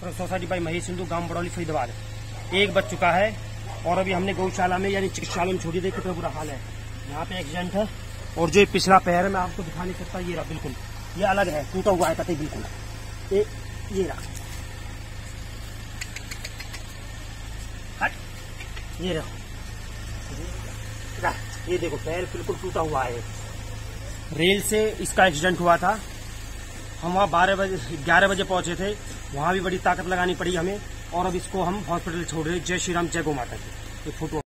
Society by Mahesh Sindhu, गांव बड़ौली, फरीदाबाद। एक बच चुका है और अभी हमने गौशाला में यानी चिकित्सालय में छोड़ी। देखिए कितना बुरा हाल है, यहाँ पे एक्सीडेंट है। और जो पिछला पैर है मैं आपको दिखा नहीं सकता, ये रहा बिल्कुल, ये अलग है, टूटा हुआ है कतई बिल्कुल। ये रहा, ये रहा, ये देखो पैर बिल्कुल टूटा हुआ है। रेल से इसका एक्सीडेंट हुआ था। हम वहाँ 11 बजे पहुंचे थे, वहाँ भी बड़ी ताकत लगानी पड़ी हमें और अब इसको हम हॉस्पिटल छोड़ रहे। जय श्री राम, जय गौ माता की। एक फोटो